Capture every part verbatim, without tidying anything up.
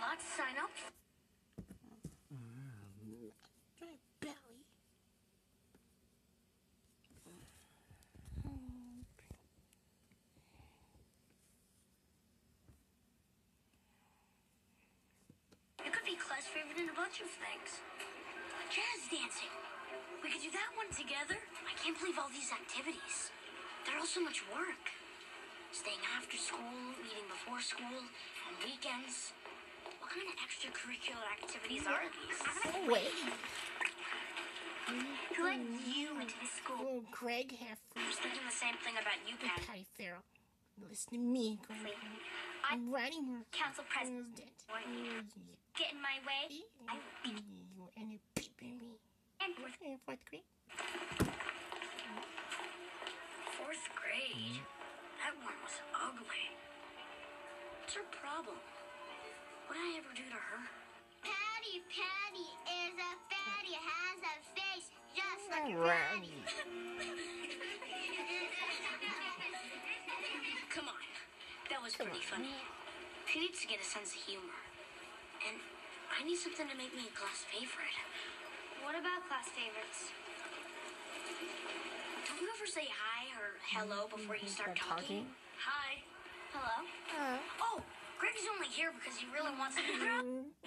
lot to sign up. My belly. You could be class favorite in a bunch of things. Jazz dancing. We could do that one together. I can't believe all these activities. They're all so much work. Staying after school, eating before school, on weekends. What kind of extracurricular activities are these? Oh, wait. Who let you into this school? Oh, Greg have I was thinking the same thing about you, Patty. Patty Farrell. Listen to me, Greg. I'm writing her. Council President. Oh, yeah. Get in my way. I You and you peeping me. and In fourth grade. fourth grade. That one was ugly. What's her problem? What did I ever do to her? Patty, Patty is a fatty, has a face just like a Right. fatty. Come on. That was pretty funny. She needs to get a sense of humor. And I need something to make me a class favorite. What about class favorites? Don't you ever say hi or hello before you start Start talking? talking? Hi. Hello. Uh, Oh, Greg's only here because he really wants to be I,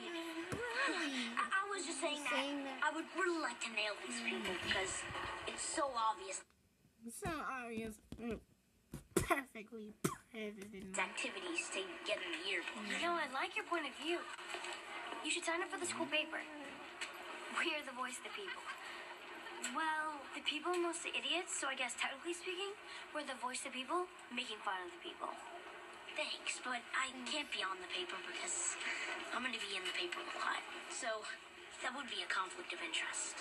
I was just saying that. Saying that. I would really like to nail these people because it's so obvious. so obvious. Mm. Perfectly president. It's activities to get in the yearbook. You know, I like your point of view. You should sign up for the school paper. We are the voice of the people. Well, the people are mostly idiots, so I guess technically speaking, we're the voice of the people making fun of the people. Thanks, but I can't be on the paper because I'm going to be in the paper a lot. So that would be a conflict of interest.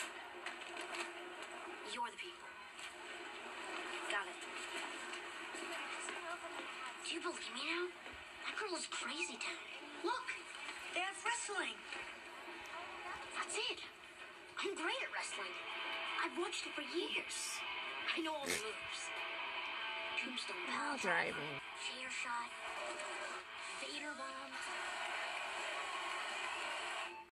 You're the people. Got it. Do you believe me now? That girl is crazy town. Look, they have wrestling. That's it. I'm great at wrestling. I've watched it for years. I know all the moves. Tombstone Pile Pile Driver, driving. Chair Shot, Vader Bomb.